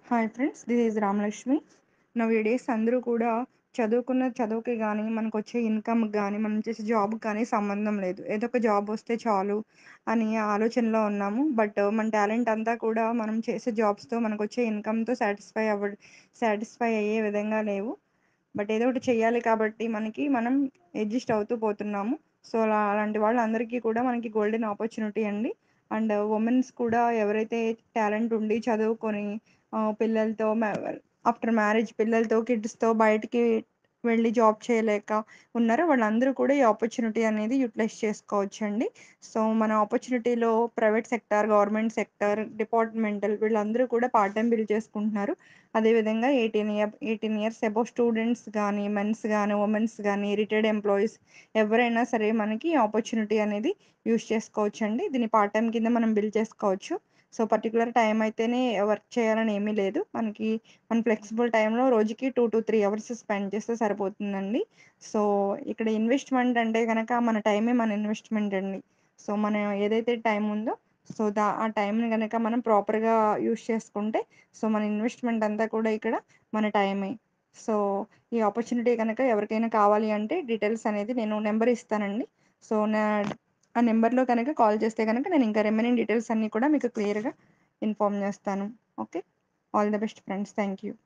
Hi friends, this is Ramalakshmi. Nowadays అందరూ కూడా చదువుకున్న చదువుకి గానీ, మనకొచ్చే ఇన్‌కమ్‌కి గానీ, మనం చేసే జాబ్‌కి కానీ సంబంధం లేదు. ఏదో ఒక జాబ్ వస్తే చాలు అని ఆలోచనలో ఉన్నాము. బట్ మన టాలెంట్ అంతా కూడా మనం చేసే జాబ్స్‌తో, మనకొచ్చే ఇన్‌కమ్‌తో సాటిస్ఫై అయ్యే విధంగా లేవు. బట్ ఏదో ఒకటి చెయ్యాలి కాబట్టి మనం అడ్జస్ట్ అవుతూ పోతున్నాము. సో, అలాంటి వాళ్ళందరికీ కూడా మనకి గోల్డెన్ ఆపర్చునిటీ అండి. అండ్ వుమెన్స్ కూడా ఎవరైతే టాలెంట్ ఉండి చదువుకొని పిల్లలతో ఆఫ్టర్ మ్యారేజ్ పిల్లలతో, కిడ్స్‌తో బయటికి వెళ్ళి జాబ్ చేయలేక ఉన్నారో వాళ్ళందరూ కూడా ఈ ఆపర్చునిటీ అనేది యుటిలైజ్ చేసుకోవచ్చండి. సో, మన ఆపర్చునిటీలో private sector, government sector, departmental వీళ్ళందరూ కూడా పార్ట్ టైమ్ బిల్ చేసుకుంటున్నారు. అదేవిధంగా 18 ఇయర్స్ అబోవ్ స్టూడెంట్స్ గానీ, మెన్స్ గానీ, వుమెన్స్ గానీ, రిటైర్డ్ ఎంప్లాయీస్ ఎవరైనా సరే మనకి ఆపర్చునిటీ అనేది యూజ్ చేసుకోవచ్చండి. దీన్ని పార్ట్ టైమ్ కింద మనం బిల్ చేసుకోవచ్చు. సో, పర్టిక్యులర్ టైమ్ అయితేనే వర్క్ చేయాలని ఏమీ లేదు. మన ఫ్లెక్సిబుల్ టైమ్‌లో రోజుకి 2-3 అవర్స్ స్పెండ్ చేస్తే సరిపోతుందండి. సో, ఇక్కడ ఇన్వెస్ట్‌మెంట్ అంటే గనక మన టైమే మన ఇన్వెస్ట్‌మెంట్ అండి. సో, మనం ఏదైతే టైమ్ ఉందో సో, ఆ టైమ్‌ని గనక మనం ప్రాపర్‌గా యూజ్ చేసుకుంటే సో, మన ఇన్వెస్ట్‌మెంట్ అంతా కూడా ఇక్కడ మన టైమే. సో, ఈ ఆపర్చునిటీ గనక ఎవరికైనా కావాలి అంటే డీటెయిల్స్ అనేది నేను నంబర్ ఇస్తానండి. సో, ఆ నంబర్‌లో కనుక కాల్ చేస్తే గనక నేను ఇంకా రిమైనింగ్ డీటెయిల్స్ అన్నీ కూడా మీకు క్లియర్‌గా ఇన్ఫార్మ్ చేస్తాను. Okay. All the best friends. Thank you.